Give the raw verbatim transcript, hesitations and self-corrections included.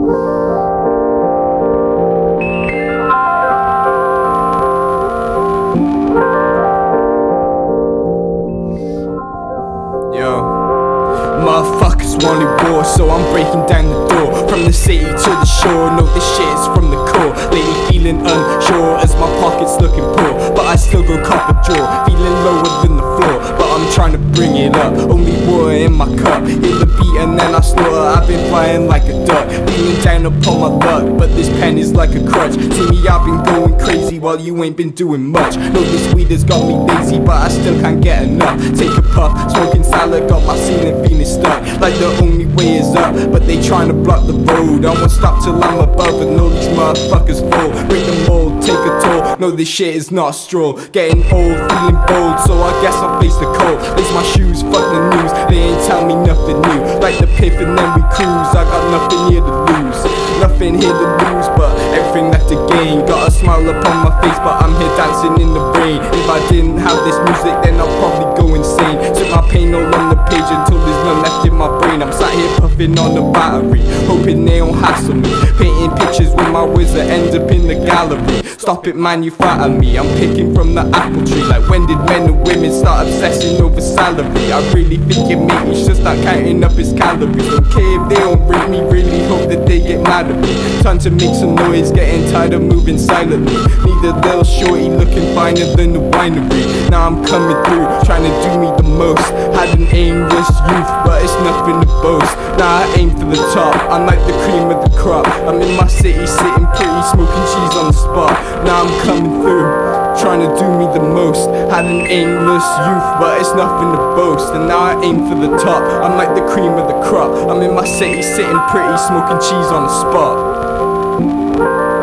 Motherfuckers wanted war, so I'm breaking down the door. From the city to the shore, no, this shit is from the core. Lately feeling unsure as my pocket's looking poor, but I still go cop a jaw. Feeling lower than the floor, but I'm trying to bring it up. Only water in my cup, hit the beat and then I slaughter. I've been flying like a duck, feeling down upon my luck, but this pen is like a crutch. See me, I've been going crazy while you ain't been doing much. No, this weed has got me lazy, but I still can't get enough. Take a puff, smoking salad, got my ceiling feeling stuck, like the only way is up, but they trying to block the road. I won't stop till I'm above and all these motherfuckers fall. Break them all, take a toll, no, this shit is not a straw. Getting old, feeling bold, so I guess I'll face the cold. Lace my shoes, fuck the news, they ain't tell me nothing new. Like the piff and then we cruise, I got nothing here to lose. Nothing here to lose, but everything left to gain. Got a smile upon my face, but I'm here dancing in the rain. If I didn't have this music, then I'll probably go insane. Took my pain all on the page until there's none left in my brain. I'm sat here puffing on the battery, hoping they don't hassle me. Painting pictures with my words that end up in the gallery. Stop it, man, you flatter me. I'm picking from the apple tree. Like when did men and women start obsessing over salary? I really think it made me should start counting up his calories. Don't care if they don't rate me, really hope that they get mad at me. Time to make some noise, getting tired of moving silently. Need a little shorty looking finer than the winery. Now I'm coming through, trying to do me the most. Had an aimless youth, but it's nothing to boast. Now I aim for the top, I'm like the cream of the crop. I'm in my city, sitting pretty, smoking cheese on the spot. Now I'm coming through, trying to do me the most. Had an aimless youth, but it's nothing to boast. And now I aim for the top, I'm like the cream of the crop. I'm in my city, sitting pretty, smoking cheese on the spot.